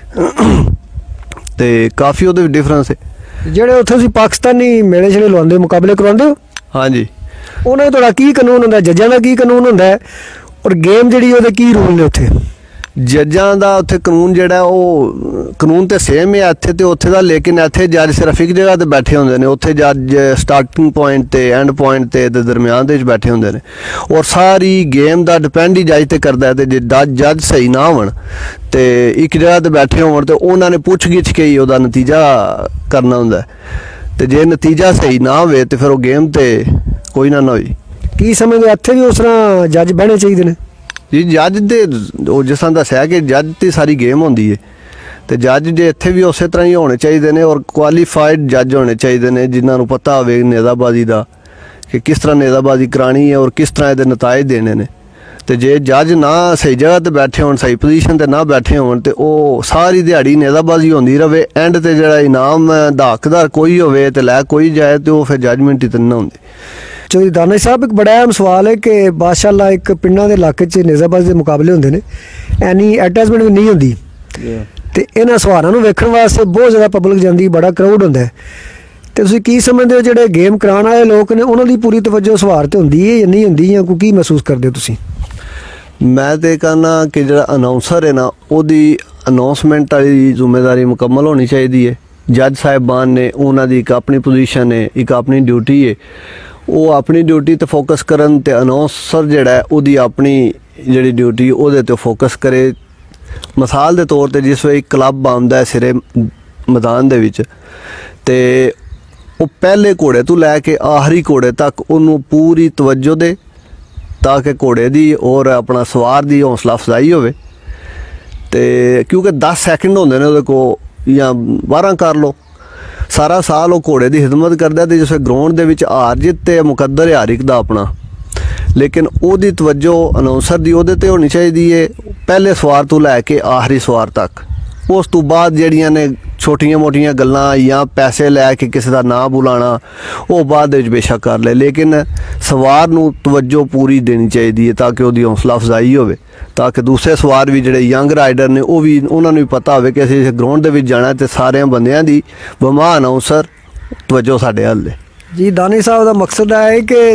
ਤੇ ਕਾਫੀ ਉਹਦੇ ਵਿੱਚ ਡਿਫਰੈਂਸ ਹੈ। ਜਿਹੜੇ ਉੱਥੇ ਤੁਸੀਂ ਪਾਕਿਸਤਾਨੀ ਮੇਲੇ ਛੇਲੇ ਲਵਾਉਂਦੇ ਹੋ, ਮੁਕਾਬਲੇ ਕਰਵਾਉਂਦੇ ਹੋ, ਹਾਂਜੀ ਉਹਨਾਂ ਦਾ ਤੁਹਾਡਾ ਕੀ ਕਾਨੂੰਨ ਹੁੰਦਾ, ਜੱਜਾਂ ਦਾ ਕੀ ਕਾਨੂੰਨ ਹੁੰਦਾ ਹੈ, ਔਰ ਗੇਮ ਜਿਹੜੀ ਉਹਦੇ ਕੀ ਰੂਲ ਨੇ ਉੱਥੇ? ਜੱਜਾਂ ਦਾ ਉੱਥੇ ਕਾਨੂੰਨ ਜਿਹੜਾ ਉਹ ਕਾਨੂੰਨ ਤੇ ਸੇਮ ਹੈ ਇੱਥੇ ਤੇ ਉੱਥੇ ਦਾ, ਲੇਕਿਨ ਇੱਥੇ ਜੱਜ ਸਿਰਫ ਇੱਕ ਜਗ੍ਹਾ ਤੇ ਬੈਠੇ ਹੁੰਦੇ ਨੇ, ਉੱਥੇ ਜੱਜ ਸਟਾਰਟਿੰਗ ਪੁਆਇੰਟ ਤੇ ਐਂਡ ਪੁਆਇੰਟ ਤੇ ਦੇ ਦਰਮਿਆਨ ਦੇ ਵਿੱਚ ਬੈਠੇ ਹੁੰਦੇ ਨੇ, ਔਰ ਸਾਰੀ ਗੇਮ ਦਾ ਡਿਪੈਂਡ ਹੀ ਜੱਜ ਤੇ ਕਰਦਾ ਹੈ। ਤੇ ਜੇ ਜੱਜ ਸਹੀ ਨਾ ਹੋਣ ਤੇ ਇੱਕ ਜਗ੍ਹਾ ਤੇ ਬੈਠੇ ਹੋਣ ਤੇ ਉਹਨਾਂ ਨੇ ਪੁੱਛ ਗਿੱਛ ਕੇ ਹੀ ਉਹਦਾ ਨਤੀਜਾ ਕਰਨਾ ਹੁੰਦਾ, ਤੇ ਜੇ ਨਤੀਜਾ ਸਹੀ ਨਾ ਹੋਵੇ ਤੇ ਫਿਰ ਉਹ ਗੇਮ ਤੇ ਕੋਈ ਨਾ ਨਾ ਹੋਈ। ਕੀ ਸਮਝਦੇ ਇੱਥੇ ਵੀ ਉਸ ਤਰ੍ਹਾਂ ਜੱਜ ਬਹਿਣੇ ਚਾਹੀਦੇ ਨੇ? ਜੀ ਜੱਜ ਦੇ ਉਹ ਜਿਸ ਤਰ੍ਹਾਂ ਦੱਸਿਆ ਕਿ ਜੱਜ ਦੀ ਸਾਰੀ ਗੇਮ ਹੁੰਦੀ ਹੈ, ਤੇ ਜੱਜ ਜੇ ਇੱਥੇ ਵੀ ਉਸੇ ਤਰ੍ਹਾਂ ਹੀ ਹੋਣੇ ਚਾਹੀਦੇ ਨੇ, ਔਰ ਕੁਆਲੀਫਾਈਡ ਜੱਜ ਹੋਣੇ ਚਾਹੀਦੇ ਨੇ ਜਿਨ੍ਹਾਂ ਨੂੰ ਪਤਾ ਹੋਵੇ ਨੇਜ਼ਾਬਾਜ਼ੀ ਦਾ ਕਿ ਕਿਸ ਤਰ੍ਹਾਂ ਨੇਜ਼ਾਬਾਜ਼ੀ ਕਰਾਣੀ ਹੈ ਔਰ ਕਿਸ ਤਰ੍ਹਾਂ ਇਹਦੇ ਨਤਾਇਜ ਦੇਣੇ ਨੇ। ਤੇ ਜੇ ਜੱਜ ਨਾ ਸਹੀ ਜਗ੍ਹਾ ਤੇ ਬੈਠੇ ਹੋਣ, ਸਹੀ ਪੋਜੀਸ਼ਨ ਤੇ ਨਾ ਬੈਠੇ ਹੋਣ, ਤੇ ਉਹ ਸਾਰੀ ਦਿਹਾੜੀ ਨੇਜ਼ਾਬਾਜ਼ੀ ਹੁੰਦੀ ਰਵੇ, ਐਂਡ ਤੇ ਜਿਹੜਾ ਇਨਾਮ ਦਾ ਹੱਕਦਾਰ ਕੋਈ ਹੋਵੇ ਤੇ ਲੈ ਕੋਈ ਜਾਏ, ਤੇ ਉਹ ਫਿਰ ਜੱਜਮੈਂਟ ਹੀ ਤਾਂ ਨਾ ਹੁੰਦੀ। ਚੌਧਰੀ ਦਾਨਿਸ਼ ਸਾਹਿਬ, ਇੱਕ ਬੜਾ ਅਹਿਮ ਸਵਾਲ ਹੈ ਕਿ ਬਾਦਸ਼ਾਹ ਇੱਕ ਪਿੰਡਾਂ ਦੇ ਇਲਾਕੇ 'ਚ ਨੇਜ਼ਾਬਾਜ਼ੀ ਦੇ ਮੁਕਾਬਲੇ ਹੁੰਦੇ ਨੇ, ਐਨੀ ਐਡਵਰਟਾਈਜ਼ਮੈਂਟ ਵੀ ਨਹੀਂ ਹੁੰਦੀ, ਤੇ ਇਹਨਾਂ ਸਵਾਰਾਂ ਨੂੰ ਵੇਖਣ ਵਾਸਤੇ ਬਹੁਤ ਜ਼ਿਆਦਾ ਪਬਲਿਕ ਜਾਂਦੀ, ਬੜਾ ਕਰਾਊਡ ਹੁੰਦਾ ਹੈ। ਤੇ ਤੁਸੀਂ ਕੀ ਸਮਝਦੇ ਹੋ ਜਿਹੜੇ ਗੇਮ ਕਰਾਉਣ ਵਾਲੇ ਲੋਕ ਨੇ ਉਹਨਾਂ ਦੀ ਪੂਰੀ ਤਵੱਜੋ ਸਵਾਰ ਤੇ ਹੁੰਦੀ ਹੈ ਜਾਂ ਨਹੀਂ ਹੁੰਦੀ, ਜਾਂ ਕੋਈ ਕੀ ਮਹਿਸੂਸ ਕਰਦੇ ਹੋ ਤੁਸੀਂ? ਮੈਂ ਤੇ ਕਹਿੰਦਾ ਕਿ ਜਿਹੜਾ ਅਨਾਉਂਸਰ ਹੈ ਨਾ, ਉਹਦੀ ਅਨਾਉਂਸਮੈਂਟ ਵਾਲੀ ਜ਼ਿੰਮੇਵਾਰੀ ਮੁਕੰਮਲ ਹੋਣੀ ਚਾਹੀਦੀ ਹੈ। ਜੱਜ ਸਾਹਿਬਾਨ ਨੇ ਉਹਨਾਂ ਦੀ ਇੱਕ ਆਪਣੀ ਪੋਜੀਸ਼ਨ ਹੈ, ਇੱਕ ਆਪਣੀ ਡਿਊਟੀ ਹੈ, ਉਹ ਆਪਣੀ ਡਿਊਟੀ ਤੇ ਫੋਕਸ ਕਰਨ, ਤੇ ਅਨਾਉਂਸਰ ਜਿਹੜਾ ਹੈ ਉਹਦੀ ਆਪਣੀ ਜਿਹੜੀ ਡਿਊਟੀ ਉਹਦੇ ਤੇ ਫੋਕਸ ਕਰੇ। ਮਿਸਾਲ ਦੇ ਤੌਰ ਤੇ ਜਿਸ ਵੇਲੇ ਇੱਕ ਕਲੱਬ ਆਉਂਦਾ ਹੈ ਸਿਰੇ ਮੈਦਾਨ ਦੇ ਵਿੱਚ, ਤੇ ਉਹ ਪਹਿਲੇ ਘੋੜੇ ਤੋਂ ਲੈ ਕੇ ਆਖਰੀ ਘੋੜੇ ਤੱਕ ਉਹਨੂੰ ਪੂਰੀ ਤਵੱਜੋ ਦੇ, ਤਾਂ ਕਿ ਘੋੜੇ ਦੀ ਔਰ ਆਪਣਾ ਸਵਾਰ ਦੀ ਹੌਸਲਾ ਅਫਜ਼ਾਈ ਹੋਵੇ। ਤੇ ਕਿਉਂਕਿ ਦਸ ਸੈਕਿੰਡ ਹੁੰਦੇ ਨੇ ਉਹਦੇ ਕੋਲ, ਜਾਂ ਬਾਰਾਂ ਕਰ ਲਓ, ਸਾਰਾ ਸਾਲ ਉਹ ਘੋੜੇ ਦੀ ਖਿਦਮਤ ਕਰਦਾ, ਤੇ ਜਿਸ ਗਰਾਊਂਡ ਦੇ ਵਿੱਚ ਹਾਰ ਜਿੱਤ ਤੇ ਮੁਕੱਦਰ ਹੈ ਹਰ ਇੱਕ ਦਾ ਆਪਣਾ, ਲੇਕਿਨ ਉਹਦੀ ਤਵੱਜੋ ਅਨਾਉਂਸਰ ਦੀ ਉਹਦੇ ਤੇ ਹੋਣੀ ਚਾਹੀਦੀ ਹੈ, ਪਹਿਲੇ ਸਵਾਰ ਤੋਂ ਲੈ ਕੇ ਆਖਰੀ ਸਵਾਰ ਤੱਕ। ਉਸ ਤੋਂ ਬਾਅਦ ਜਿਹੜੀਆਂ ਨੇ ਛੋਟੀਆਂ ਮੋਟੀਆਂ ਗੱਲਾਂ ਜਾਂ ਪੈਸੇ ਲੈ ਕੇ ਕਿਸੇ ਦਾ ਨਾਂ ਬੁਲਾਣਾ, ਉਹ ਬਾਅਦ ਦੇ ਵਿੱਚ ਬੇਸ਼ੱਕ ਕਰ ਲੈ, ਲੇਕਿਨ ਸਵਾਰ ਨੂੰ ਤਵੱਜੋ ਪੂਰੀ ਦੇਣੀ ਚਾਹੀਦੀ ਹੈ, ਤਾਂ ਕਿ ਉਹਦੀ ਹੌਸਲਾ ਅਫਜ਼ਾਈ ਹੋਵੇ, ਤਾਂ ਕਿ ਦੂਸਰੇ ਸਵਾਰ ਵੀ ਜਿਹੜੇ ਯੰਗ ਰਾਈਡਰ ਨੇ ਉਹ ਵੀ, ਉਹਨਾਂ ਨੂੰ ਵੀ ਪਤਾ ਹੋਵੇ ਕਿ ਅਸੀਂ ਇਸ ਗਰਾਊਂਡ ਦੇ ਵਿੱਚ ਜਾਣਾ, ਤੇ ਸਾਰਿਆਂ ਬੰਦਿਆਂ ਦੀ ਬਮਾ ਅਨਾਉਂਸਰ ਤਵੱਜੋ ਸਾਡੇ ਹੱਲ ਹੈ। ਜੀ ਦਾਨਿਸ਼ ਸਾਹਿਬ ਦਾ ਮਕਸਦ ਹੈ ਕਿ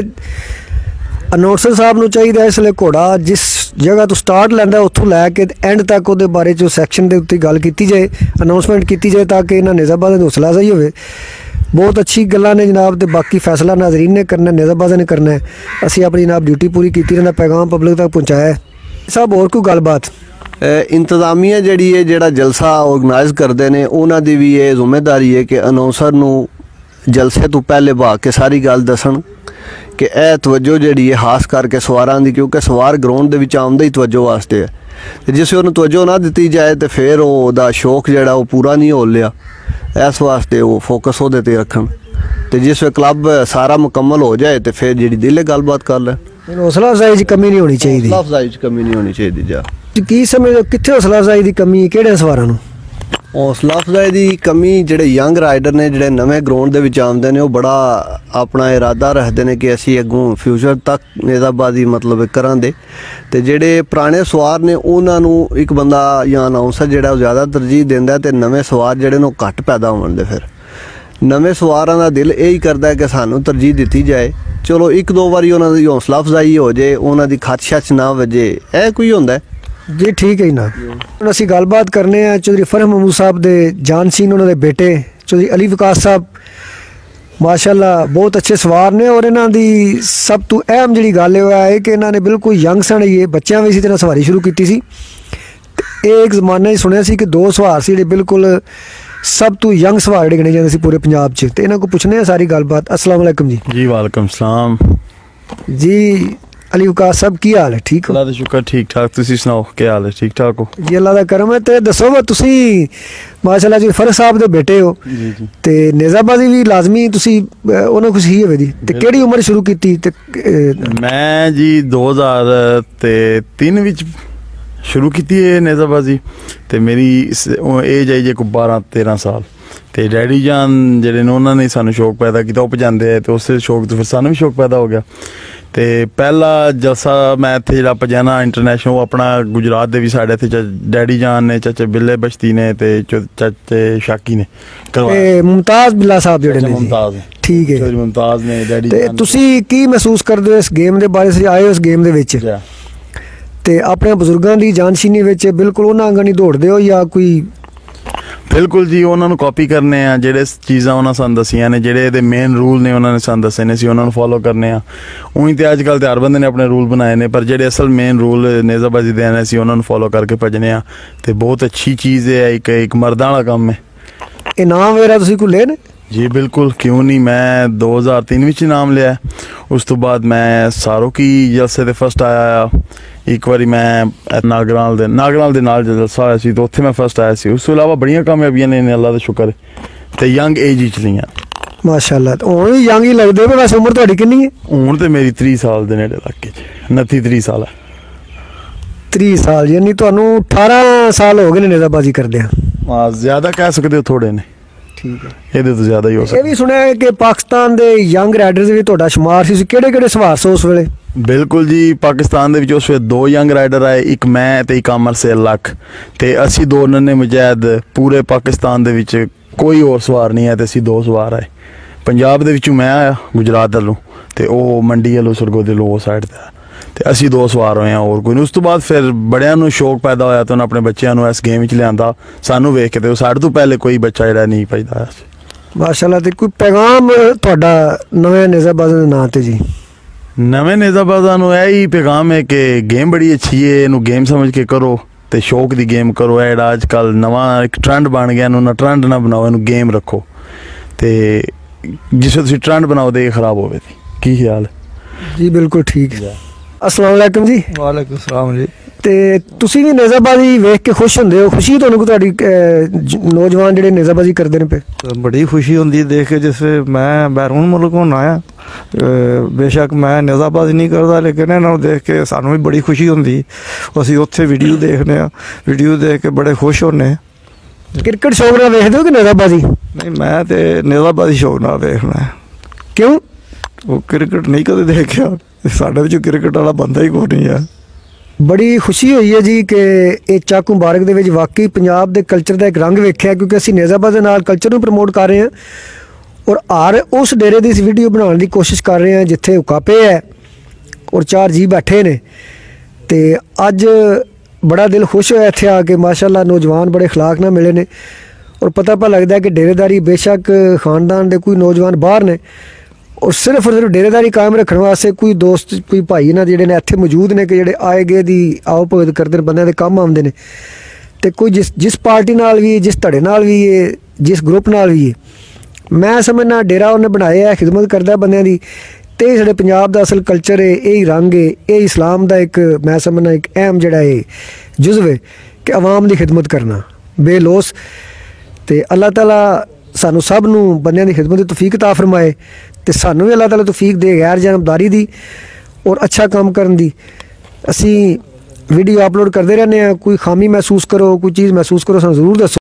ਅਨਾਉਂਸਰ ਸਾਹਿਬ ਨੂੰ ਚਾਹੀਦਾ ਇਸ ਲਈ ਘੋੜਾ ਜਿਸ ਜਗ੍ਹਾ ਤੋਂ ਸਟਾਰਟ ਲੈਂਦਾ ਉੱਥੋਂ ਲੈ ਕੇ ਐਂਡ ਤੱਕ ਉਹਦੇ ਬਾਰੇ 'ਚ ਸੈਕਸ਼ਨ ਦੇ ਉੱਤੇ ਗੱਲ ਕੀਤੀ ਜਾਏ, ਅਨਾਉਂਸਮੈਂਟ ਕੀਤੀ ਜਾਏ, ਤਾਂ ਕਿ ਇਹਨਾਂ ਨੇਜ਼ਾਬਾਜ਼ਾਂ ਦੀ ਹੌਸਲਾ ਅਫਜ਼ਾਈ ਹੋਵੇ। ਬਹੁਤ ਅੱਛੀ ਗੱਲਾਂ ਨੇ ਜਨਾਬ, ਤੇ ਬਾਕੀ ਫੈਸਲਾ ਨਾਜ਼ਰੀਨ ਨੇ ਕਰਨਾ, ਨੇਜ਼ਾਬਾਜ਼ਾਂ ਨੇ ਕਰਨਾ ਹੈ। ਅਸੀਂ ਆਪਣੀ ਜਨਾਬ ਡਿਊਟੀ ਪੂਰੀ ਕੀਤੀ, ਰਹਿੰਦਾ ਪੈਗਾਮ ਪਬਲਿਕ ਤੱਕ ਪਹੁੰਚਾਇਆ ਹੈ। ਸਾਹਿਬ ਹੋਰ ਕੋਈ ਗੱਲਬਾਤ? ਇੰਤਜ਼ਾਮੀਆ ਜਿਹੜੀ ਹੈ, ਜਿਹੜਾ ਜਲਸਾ ਆਰਗੇਨਾਈਜ਼ ਕਰਦੇ ਨੇ, ਉਹਨਾਂ ਦੀ ਵੀ ਇਹ ਜ਼ਿੰਮੇਵਾਰੀ ਹੈ ਕਿ ਅਨਾਉਂਸਰ ਨੂੰ ਜਲਸੇ ਤੋਂ ਪਹਿਲੇ ਭਾਗ ਕੇ ਸਾਰੀ ਗੱਲ ਦੱਸਣ ਕਿ ਇਹ ਤਵੱਜੋ ਜਿਹੜੀ ਹੈ ਖਾਸ ਕਰਕੇ ਸਵਾਰਾਂ ਦੀ, ਕਿਉਂਕਿ ਸਵਾਰ ਗਰਾਊਂਡ ਦੇ ਵਿੱਚ ਆਉਂਦਾ ਹੀ ਤਵੱਜੋ ਵਾਸਤੇ ਹੈ, ਤੇ ਜਿਸ ਉਹਨੂੰ ਤਵੱਜੋ ਨਾ ਦਿੱਤੀ ਜਾਏ ਤੇ ਫਿਰ ਉਹਦਾ ਸ਼ੌਕ ਜਿਹੜਾ ਉਹ ਪੂਰਾ ਨਹੀਂ ਹੋ ਲਿਆ। ਇਸ ਵਾਸਤੇ ਉਹ ਫੋਕਸ ਉਹਦੇ ਤੇ ਰੱਖਣ, ਤੇ ਜਿਸ ਵੇ ਕਲੱਬ ਸਾਰਾ ਮੁਕੰਮਲ ਹੋ ਜਾਏ ਤੇ ਫਿਰ ਜਿਹੜੀ ਦਿਲੇ ਗੱਲਬਾਤ ਕਰ ਲੈ। ਹੌਸਲਾ ਅਫਜ਼ਾਈ 'ਚ ਕਮੀ ਨਹੀਂ ਹੋਣੀ ਚਾਹੀਦੀ। ਹੌਸਲਾ ਅਫਜ਼ਾਈ 'ਚ ਕਮੀ ਨਹੀਂ ਹੋਣੀ ਚਾਹੀਦੀ। ਜਾ ਕੀ ਸਮਝਦੇ ਕਿੱਥੇ ਹੌਸਲਾ ਅਫਜ਼ਾਈ ਦੀ ਕਮੀ, ਕਿਹੜੇ ਸਵਾਰਾਂ ਨੂੰ? ਹੌਸਲਾ ਅਫਜ਼ਾਈ ਦੀ ਕਮੀ ਜਿਹੜੇ ਯੰਗ ਰਾਈਡਰ ਨੇ, ਜਿਹੜੇ ਨਵੇਂ ਗਰਾਊਂਡ ਦੇ ਵਿੱਚ ਆਉਂਦੇ ਨੇ, ਉਹ ਬੜਾ ਆਪਣਾ ਇਰਾਦਾ ਰੱਖਦੇ ਨੇ ਕਿ ਅਸੀਂ ਅੱਗੋਂ ਫਿਊਚਰ ਤੱਕ ਨੇਜ਼ਾਬਾਜ਼ੀ ਮਤਲਬ ਕਰਾਂਗੇ, ਤੇ ਜਿਹੜੇ ਪੁਰਾਣੇ ਸਵਾਰ ਨੇ ਉਹਨਾਂ ਨੂੰ ਇੱਕ ਬੰਦਾ ਜਾਂ ਅਨਾਉਂਸਰ ਜਿਹੜਾ ਉਹ ਜ਼ਿਆਦਾ ਤਰਜੀਹ ਦਿੰਦਾ, ਤੇ ਨਵੇਂ ਸਵਾਰ ਜਿਹੜੇ ਨੇ ਉਹ ਘੱਟ ਪੈਦਾ ਹੋਣ ਦੇ। ਫਿਰ ਨਵੇਂ ਸਵਾਰਾਂ ਦਾ ਦਿਲ ਇਹ ਹੀ ਕਰਦਾ ਕਿ ਸਾਨੂੰ ਤਰਜੀਹ ਦਿੱਤੀ ਜਾਏ। ਚਲੋ ਇੱਕ ਦੋ ਵਾਰੀ ਉਹਨਾਂ ਦੀ ਹੌਸਲਾ ਅਫਜ਼ਾਈ ਹੋ ਜਾਏ, ਉਹਨਾਂ ਦੀ ਖੱਚ ਛੱਚ ਨਾ ਵਜੇ, ਇਹ ਕੋਈ ਹੁੰਦਾ ਜੀ। ਠੀਕ ਹੈ ਨਾ, ਹੁਣ ਅਸੀਂ ਗੱਲਬਾਤ ਕਰਨੇ ਆ ਚੌਧਰੀ ਫਰਹਮ ਮਹਿਮੂਦ ਸਾਹਿਬ ਦੇ ਜਾਨਸੀਨ, ਉਹਨਾਂ ਦੇ ਬੇਟੇ ਚੌਧਰੀ ਅਲੀ ਵਿਕਾਸ ਸਾਹਿਬ। ਮਾਸ਼ਾਅੱਲਾ ਬਹੁਤ ਅੱਛੇ ਸਵਾਰ ਨੇ, ਔਰ ਇਹਨਾਂ ਦੀ ਸਭ ਤੋਂ ਅਹਿਮ ਜਿਹੜੀ ਗੱਲ ਇਹ ਹੈ ਕਿ ਇਹਨਾਂ ਨੇ ਬਿਲਕੁਲ ਯੰਗ ਸਣ ਹੀ ਬੱਚਿਆਂ ਵੀ ਇਸੇ ਤਰ੍ਹਾਂ ਸਵਾਰੀ ਸ਼ੁਰੂ ਕੀਤੀ ਸੀ। ਇਹ ਇੱਕ ਜ਼ਮਾਨਾ ਹੀ ਸੁਣਿਆ ਸੀ ਕਿ ਦੋ ਸਵਾਰ ਸੀ ਜਿਹੜੇ ਬਿਲਕੁਲ ਸਭ ਤੋਂ ਯੰਗ ਸਵਾਰ ਜਿਹੜੇ ਗਿਣੇ ਜਾਂਦੇ ਸੀ ਪੂਰੇ ਪੰਜਾਬ 'ਚ, ਤੇ ਇਹਨਾਂ ਕੋਲ ਪੁੱਛਣੇ ਆ ਸਾਰੀ ਗੱਲਬਾਤ। अस्सलाम वालेकुम जी। जी वालेकुम सलाम जी अली वकास साहब की हाल है, ठीक हो? अल्लाह दा शुक्र ठीक ठाक, तुसी सुनाओ क्या हाल है? ठीक ठाक हो जी, अल्लाह दा करम है। ते दसो वा तुसी माशाल्लाह जी फरक साहब दे बेटे हो जी जी ते नेज़ाबाजी भी लाजमी तुसी ਉਹਨਾਂ ਕੁਛ ਹੀ ਹੋਵੇ ਦੀ, ਤੇ ਕਿਹੜੀ ਉਮਰ ਸ਼ੁਰੂ ਕੀਤੀ? ਤੇ मैं जी दो हज़ार ते तीन विच शुरू की है नेज़ाबाजी, ते मेरी एज आई जे को बारह तेरह साल। ਤੇ ਡੈਡੀ ਜਾਨ ਜਿਹੜੇ ਨੇ ਉਹਨਾਂ ਨੇ ਸਾਨੂੰ ਸ਼ੌਕ ਪੈਦਾ ਕੀਤਾ, ਉਹ ਭਜਾਉਂਦੇ ਆ, ਤੇ ਉਸੇ ਸ਼ੌਕ ਤੋਂ ਫਿਰ ਸਾਨੂੰ ਵੀ ਸ਼ੌਕ ਪੈਦਾ ਹੋ ਗਿਆ। ਤੇ ਪਹਿਲਾ ਜਲਸਾ ਮੈਂ ਇੱਥੇ ਜਿਹੜਾ ਪਜਾਨਾ ਇੰਟਰਨੈਸ਼ਨਲ, ਉਹ ਆਪਣਾ ਗੁਜਰਾਤ ਦੇ ਵੀ ਸਾਡੇ ਇੱਥੇ ਡੈਡੀ ਜਾਨ ਨੇ, ਚਾਚੇ ਬਿੱਲੇ ਬਸ਼ਤੀ ਨੇ ਤੇ ਚਾਚੇ ਸ਼ਾਕੀ ਨੇ ਕਰਵਾਇਆ। ਮੁਮਤਾਜ਼ ਬਿੱਲਾ ਸਾਹਿਬ ਜਿਹੜੇ ਨੇ, ਮੁਮਤਾਜ਼ ਠੀਕ ਹੈ, ਮੁਮਤਾਜ਼ ਨੇ ਡੈਡੀ। ਤੇ ਤੁਸੀਂ ਕੀ ਮਹਿਸੂਸ ਕਰਦੇ ਹੋ ਇਸ ਗੇਮ ਦੇ ਬਾਰੇ? ਤੁਸੀਂ ਆਏ ਹੋ ਇਸ ਗੇਮ ਦੇ ਵਿੱਚ ਤੇ ਆਪਣੇ ਬਜ਼ੁਰਗਾਂ ਦੀ ਜਾਨਸ਼ੀਨੀ ਵਿੱਚ ਬਿਲਕੁਲ ਉਹਨਾਂ ਵਾਂਗ ਨਹੀਂ ਦੌੜਦੇ ਹੋ ਜਾਂ ਕੋਈ? ਬਿਲਕੁਲ ਜੀ, ਉਹਨਾਂ ਨੂੰ ਕਾਪੀ ਕਰਨੇ ਆ, ਜਿਹੜੇ ਚੀਜ਼ਾਂ ਉਹਨਾਂ ਸਾਨੂੰ ਦੱਸੀਆਂ ਨੇ, ਜਿਹੜੇ ਇਹਦੇ ਮੇਨ ਰੂਲ ਨੇ ਉਹਨਾਂ ਨੇ ਸਾਨੂੰ ਦੱਸੇ ਨੇ, ਅਸੀਂ ਉਹਨਾਂ ਨੂੰ ਫੋਲੋ ਕਰਨੇ ਆ। ਉਹੀ ਤੇ ਅੱਜ ਕੱਲ੍ਹ ਤੇ ਹਰ ਬੰਦੇ ਨੇ ਆਪਣੇ ਰੂਲ ਬਣਾਏ ਨੇ, ਪਰ ਜਿਹੜੇ ਅਸਲ ਮੇਨ ਰੂਲ ਨੇਜ਼ਾਬਾਜ਼ੀ ਦੇ ਨੇ ਅਸੀਂ ਉਹਨਾਂ ਨੂੰ ਫੋਲੋ ਕਰਕੇ ਭੱਜਨੇ ਆ। ਤੇ ਬਹੁਤ ਅੱਛੀ ਚੀਜ਼ ਹੈ, ਇੱਕ ਇੱਕ ਮਰਦਾਂ ਵਾਲਾ ਕੰਮ ਹੈ। ਇਨਾਮ ਵਗੈਰਾ ਤੁਸੀਂ ਕੋਈ ਲਏ ਨੇ? जी बिल्कुल, क्यों नहीं। मैं दो हज़ार तीन विच इनाम लिया, उस तो बाद मैं सारों की जलसे ते फस्ट आया। एक बारी मैं नागराल दे नागराल दे नाल जलसा होया सी, तो उत्थे मैं फस्ट आया सी। उस तो इलावा बड़ियां कामयाबियां ने, अल्लाह दा शुक्र है, ते यंग एज विच लियां माशाअल्लाह। तो हुण भी यंग ही लगदे हो। वैसे उम्र तुहाडी किन्नी है? हुण ते मेरी तीस साल दे नेड़े लग के उनतीस तीस साल है। तीस साल यानी तुहानू अठारह साल हो गए ने नेज़ाबाजी करदे? हां, ज्यादा कह सकदे हो, थोड़े ने, ठीक है, ਇਹਦੇ ਤੋਂ ਜ਼ਿਆਦਾ ਹੀ ਹੋ ਸਕਦਾ। ਇਹ ਵੀ ਸੁਣਿਆ ਕਿ ਪਾਕਿਸਤਾਨ ਦੇ ਯੰਗ ਰਾਈਡਰਸ ਵੀ ਤੁਹਾਡਾ ਸ਼ੁਮਾਰ ਸੀ। ਕਿਹੜੇ ਕਿਹੜੇ ਸਵਾਰ ਸੋ ਉਸ ਵੇਲੇ? ਬਿਲਕੁਲ ਜੀ, ਪਾਕਿਸਤਾਨ ਦੇ ਵਿੱਚ ਉਸ ਵੇਲੇ ਦੋ ਯੰਗ ਰਾਈਡਰ ਆਏ, ਇੱਕ ਮੈਂ ਤੇ ਇੱਕ ਅਮਰ ਸੇ ਲੱਖ, ਤੇ ਅਸੀਂ ਦੋ ਨੰਨੇ ਮੁਜਾਹਿਦ। ਪੂਰੇ ਪਾਕਿਸਤਾਨ ਦੇ ਵਿੱਚ ਕੋਈ ਹੋਰ ਸਵਾਰ ਨਹੀਂ ਹੈ, ਤੇ ਅਸੀਂ ਦੋ ਸਵਾਰ ਆਏ। ਪੰਜਾਬ ਦੇ ਵਿੱਚੋਂ ਮੈਂ ਆਇਆ ਗੁਜਰਾਤ ਵੱਲੋਂ, ਤੇ ਉਹ ਮੰਡੀ ਵੱਲੋਂ ਸਰਗੋਦੇ ਲੋ ਸਾਈਡ ਤੇ, ਤੇ ਅਸੀਂ ਦੋ ਸਵਾਰ ਹੋਏ ਹਾਂ, ਹੋਰ ਕੋਈ ਨਹੀਂ। ਉਸ ਤੋਂ ਬਾਅਦ ਫਿਰ ਬੜਿਆਂ ਨੂੰ ਸ਼ੌਕ ਪੈਦਾ ਹੋਇਆ, ਤੇ ਉਹਨਾਂ ਆਪਣੇ ਬੱਚਿਆਂ ਨੂੰ ਇਸ ਗੇਮ ਵਿੱਚ ਲਿਆਂਦਾ। ਸਾਨੂੰ ਵੇਖ ਕੇ ਤੇ ਉਹ ਸਾਡੇ ਤੋਂ ਪਹਿਲੇ ਕੋਈ ਬੱਚਾ ਜਿਹੜਾ ਨਹੀਂ ਭਜਦਾ ਹੋਇਆ ਸੀ। ਮਾਸ਼ਾਅੱਲਾ। ਤੇ ਕੋਈ ਪੈਗਾਮ ਤੁਹਾਡਾ ਨਵੇਂ ਨੇਜ਼ਾਬਾਜ਼ਾਂ ਦੇ ਨਾਂ ਤੇ ਜੀ? ਨਵੇਂ ਨੇਜ਼ਾਬਾਜ਼ਾਂ ਨੂੰ ਇਹ ਹੀ ਪੈਗਾਮ ਹੈ ਕਿ ਗੇਮ ਬੜੀ ਅੱਛੀ ਹੈ, ਇਹਨੂੰ ਗੇਮ ਸਮਝ ਕੇ ਕਰੋ, ਤੇ ਸ਼ੌਕ ਦੀ ਗੇਮ ਕਰੋ। ਇਹ ਜਿਹੜਾ ਅੱਜ ਕੱਲ੍ਹ ਨਵਾਂ ਇੱਕ ਟ੍ਰੈਂਡ ਬਣ ਗਿਆ, ਇਹਨੂੰ ਨਾ ਟ੍ਰੈਂਡ ਨਾ ਬਣਾਓ, ਇਹਨੂੰ ਗੇਮ ਰੱਖੋ। ਤੇ ਜਿਸ ਤੁਸੀਂ ਟ੍ਰੈਂਡ ਬਣਾਓਦੇ ਇਹ ਖਰਾਬ ਹੋਵੇ। ਕੀ ਖਿਆਲ ਹੈ ਜੀ? ਬਿਲਕੁਲ ਠੀਕ ਹੈ। अस्सलाम वालेकुम जी। वालेकुम सलाम जी। ਤੇ ਤੁਸੀਂ ਵੀ ਨੇਜ਼ਾਬਾਜ਼ੀ ਵੇਖ ਕੇ ਖੁਸ਼ ਹੁੰਦੇ ਹੋ? ਖੁਸ਼ੀ ਤੁਹਾਨੂੰ ਤੁਹਾਡੀ ਨੌਜਵਾਨ ਜਿਹੜੇ ਨੇਜ਼ਾਬਾਜ਼ੀ ਕਰਦੇ ਨੇ ਪਏ? बड़ी खुशी होती है देख के। जैसे मैं बैरून मुल्क होना आया, बेशक मैं नेज़ाबाजी नहीं करता, लेकिन इन्हों देख के सानू भी बड़ी खुशी होती। असी उत्थे वीडियो देखने, वीडियो देख के बड़े खुश होने। क्रिकेट शौक नाल ਵੇਖਦੇ ਹੋ ਕਿ ਨੇਜ਼ਾਬਾਜ਼ੀ? नहीं, मैं तो नेज़ाबाजी शौक नाल देखना है। क्यों? वो क्रिकेट नहीं कदे देखिया, साडे विच क्रिकेट वाला बंदा ही कोई नहीं है। ਬੜੀ ਖੁਸ਼ੀ ਹੋਈ ਹੈ ਜੀ ਕਿ ਇਹ ਚੱਕ ਮੁਬਾਰਕ ਦੇ ਵਿੱਚ ਵਾਕਈ ਪੰਜਾਬ ਦੇ ਕਲਚਰ ਦਾ ਇੱਕ ਰੰਗ ਵੇਖਿਆ, ਕਿਉਂਕਿ ਅਸੀਂ ਨੇਜ਼ਾਬਾਜ਼ ਦੇ ਨਾਲ ਕਲਚਰ ਨੂੰ ਪ੍ਰਮੋਟ ਕਰ ਰਹੇ ਹਾਂ, ਔਰ ਹਰ ਉਸ ਡੇਰੇ ਦੀ ਵੀਡੀਓ ਬਣਾਉਣ ਦੀ ਕੋਸ਼ਿਸ਼ ਕਰ ਰਹੇ ਹਾਂ ਜਿੱਥੇ ਹੁਕਾਪੇ ਹੈ ਔਰ ਚਾਰ ਜੀ ਬੈਠੇ ਨੇ। ਤੇ ਅੱਜ ਬੜਾ ਦਿਲ ਖੁਸ਼ ਹੋਇਆ ਇੱਥੇ ਆ ਕੇ। ਮਾਸ਼ਾਅੱਲਾ ਨੌਜਵਾਨ ਬੜੇ ਅਖਲਾਕ ਨਾਲ ਮਿਲੇ ਨੇ, ਔਰ ਪਤਾ ਪਾ ਲੱਗਦਾ ਕਿ ਡੇਰੇਦਾਰੀ ਬੇਸ਼ੱਕ ਖਾਨਦਾਨ ਦੇ ਕੋਈ ਨੌਜਵਾਨ ਬਾਹਰ ਨੇ, और सिर्फ और सिर्फ डेरेदारी कायम रखने वास्ते कोई दोस्त कोई भाई ना जिहड़े ने इत्थे मौजूद ने कि जिहड़े आए गए दी आओ भगत करदे बंदे दे काम आउंदे ने। ते कोई जिस जिस पार्टी नाल भी, जिस धड़े नाल भी है, जिस ग्रुप नाल भी है, मैं समझना डेरा उन्हें बनाया है, खिदमत करदा बंदियां दी। ते साडे पंजाब दा असल कल्चर है, यही रंग है, ये इस्लाम दा एक मैं समझना एक अहम जिहड़ा है जुज़व है कि अवाम दी खिदमत करना बेलोस। ते अल्लाह ताला सानू सब नू बंदियां दी खिदमत दी तौफीक अता फरमाए, ਤੇ ਸਾਨੂੰ ਵੀ ਅੱਲਾਹ ਤਾਲਾ ਤੌਫੀਕ ਦੇ ਗੈਰ ਜਾਨਬਦਾਰੀ ਦੀ ਔਰ ਅੱਛਾ ਕੰਮ ਕਰਨ ਦੀ। ਅਸੀਂ ਵੀਡੀਓ ਅਪਲੋਡ ਕਰਦੇ ਰਹਿੰਦੇ ਹਾਂ, ਕੋਈ ਖਾਮੀ ਮਹਿਸੂਸ ਕਰੋ, ਕੋਈ ਚੀਜ਼ ਮਹਿਸੂਸ ਕਰੋ, ਸਾਨੂੰ ਜ਼ਰੂਰ ਦੱਸੋ।